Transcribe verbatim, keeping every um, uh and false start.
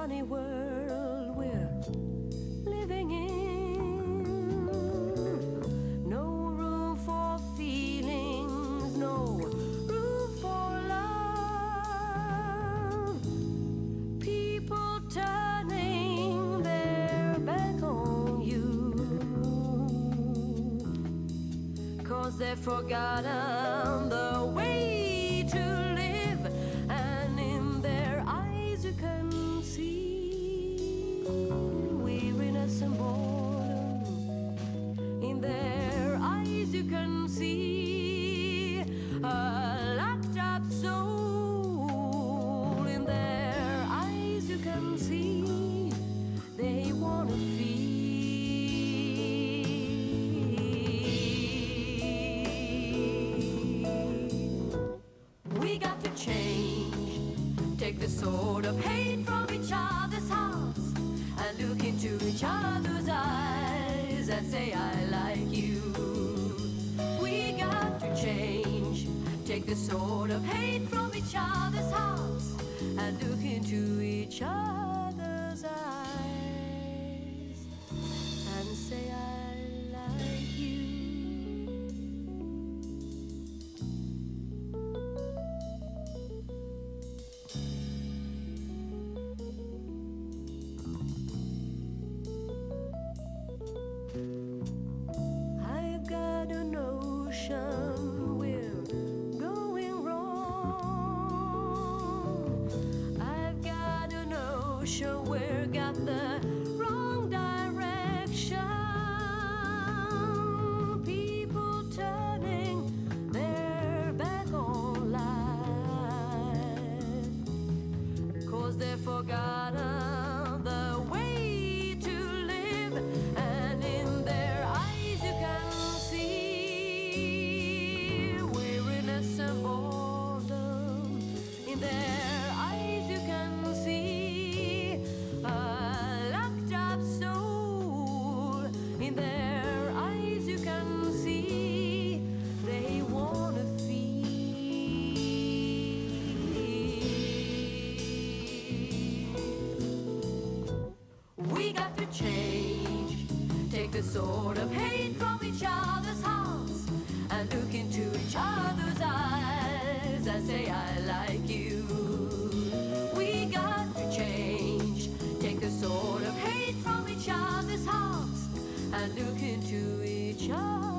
funny world we're living in. No room for feelings, no room for love. People turning their back on you, 'cause they've forgotten the way to live, and in their eyes you can see weariness and boredom. In their eyes you can see a locked up soul. In their eyes you can see they wanna feel. We got to change, take the sword of hate from each other's hearts and look into each other's eyes and say I like you. We got to change, take the sword of hate from each other's hearts and look into each other's eyes and say I like you. I've got a notion we're going wrong. I've got a notion we've got the wrong direction. People turning their back on life, 'cause they've forgotten the way to live, and in their eyes you can see weariness and boredom. In their eyes you can see a locked up soul. In their eyes you can see they wanna feel. We got to change, take the sword of hate from each other's hearts and look into each other's eyes and say I like you. We got to change, take the sword of hate from each other's hearts and look into each other.